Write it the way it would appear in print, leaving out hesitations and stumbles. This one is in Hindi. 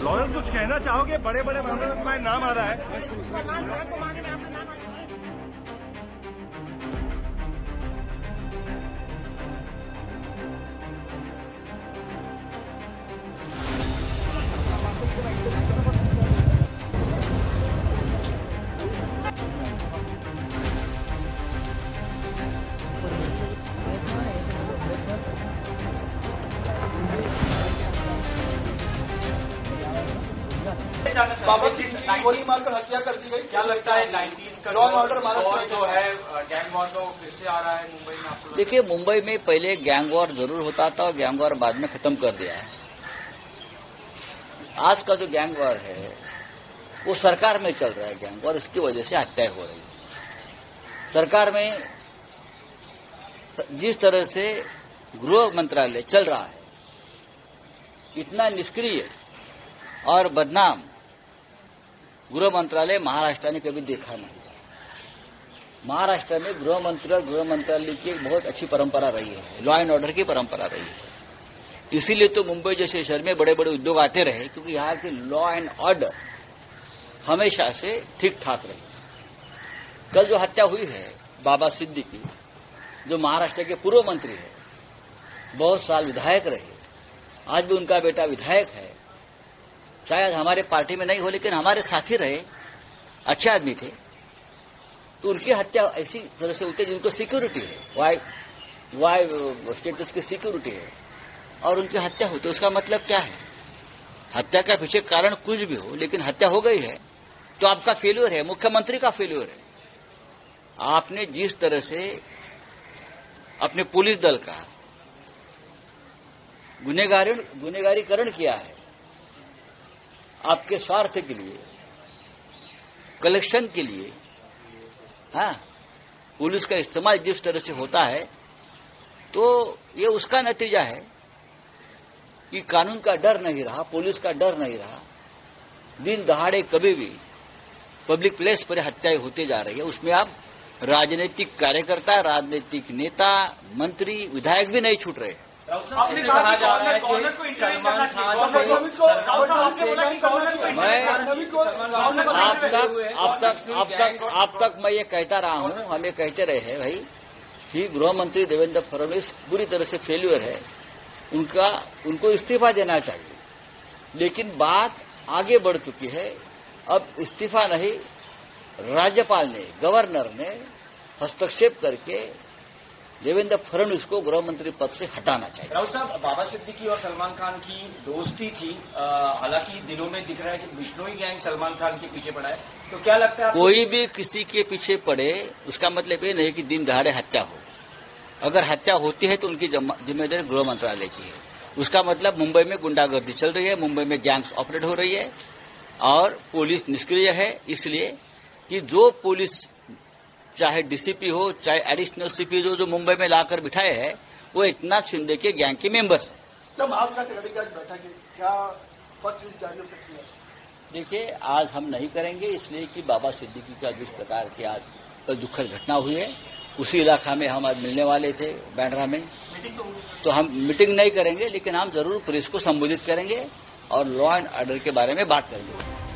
लॉरेंस कुछ कहना चाहोगे? बड़े बड़े मामले में तुम्हारा नाम आ रहा है। सलमान खान को मारने में आपका नाम आ रहा है। बाबा जी की गोली मारकर हत्या कर दी गई। क्या लगता है 90s का लॉ एंड ऑर्डर महाराष्ट्र जो है गैंग वॉर तो फिर से आ रहा है मुंबई में? आपको देखिए, मुंबई में पहले गैंग वॉर जरूर होता था और गैंग वॉर बाद में खत्म कर दिया है। आज का जो गैंग वॉर है वो सरकार में चल रहा है गैंग वॉर, इसकी वजह से हत्याएं हो रही है। सरकार में जिस तरह से गृह मंत्रालय चल रहा है, इतना निष्क्रिय और बदनाम गृह मंत्रालय महाराष्ट्र ने कभी देखा नहीं। महाराष्ट्र में गृह मंत्रालय की एक बहुत अच्छी परंपरा रही है, लॉ एंड ऑर्डर की परंपरा रही है। इसीलिए तो मुंबई जैसे शहर में बड़े बड़े उद्योग आते रहे, क्योंकि यहाँ की लॉ एंड ऑर्डर हमेशा से ठीक ठाक रही। कल जो हत्या हुई है बाबा सिद्दीकी, जो महाराष्ट्र के पूर्व मंत्री है, बहुत साल विधायक रहे, आज भी उनका बेटा विधायक है, शायद हमारे पार्टी में नहीं हो लेकिन हमारे साथी रहे, अच्छे आदमी थे, तो उनकी हत्या ऐसी तरह से होती है जिनको सिक्योरिटी है, वाई स्टेटस की सिक्योरिटी है, और उनकी हत्या होती है। उसका मतलब क्या है? हत्या का पीछे कारण कुछ भी हो, लेकिन हत्या हो गई है तो आपका फेल्यूर है, मुख्यमंत्री का फेल्यूर है। आपने जिस तरह से अपने पुलिस दल का गुनहगारीकरण किया है, आपके स्वार्थ के लिए, कलेक्शन के लिए, हाँ, पुलिस का इस्तेमाल जिस तरह से होता है, तो ये उसका नतीजा है कि कानून का डर नहीं रहा, पुलिस का डर नहीं रहा। दिन दहाड़े कभी भी पब्लिक प्लेस पर हत्याएं होती जा रही है। उसमें आप राजनीतिक कार्यकर्ता, राजनीतिक नेता, मंत्री, विधायक भी नहीं छूट रहे। आपने कहा जा रहा है कि सलमान खान अब तक मैं ये कहता रहा हूँ, हम ये कहते रहे हैं भाई कि गृह मंत्री देवेंद्र फडणवीस बुरी तरह से फेल्यूर है, उनको इस्तीफा देना चाहिए। लेकिन बात आगे बढ़ चुकी है, अब इस्तीफा नहीं, राज्यपाल ने, गवर्नर ने हस्तक्षेप करके देवेंद्र फडणवीस को गृह मंत्री पद से हटाना चाहिए। राउत साहब, बाबा सिद्दीकी और सलमान खान की दोस्ती थी, हालांकि दिनों में दिख रहा है कि बिश्नोई गैंग सलमान खान के पीछे पड़ा है, तो क्या लगता है? कोई भी किसी के पीछे पड़े उसका मतलब ये नहीं कि दिन दहाड़े हत्या हो। अगर हत्या होती है तो उनकी जिम्मेदारी गृह मंत्रालय की है। उसका मतलब मुंबई में गुंडागर्दी चल रही है, मुंबई में गैंग्स ऑपरेट हो रही है और पुलिस निष्क्रिय है, इसलिए कि जो पुलिस चाहे डीसीपी हो, चाहे एडिशनल सीपी जो मुंबई में लाकर बिठाए हैं, वो एकनाथ शिंदे के गैंग के मेंबर्स हैं। देखिए, आज हम नहीं करेंगे, इसलिए कि बाबा सिद्दीकी का जिस प्रकार की आज दुखद घटना हुई है, उसी इलाका में हम आज मिलने वाले थे बैंड्रा में, तो हम मीटिंग नहीं करेंगे, लेकिन हम जरूर पुलिस को संबोधित करेंगे और लॉ एंड ऑर्डर के बारे में बात करेंगे।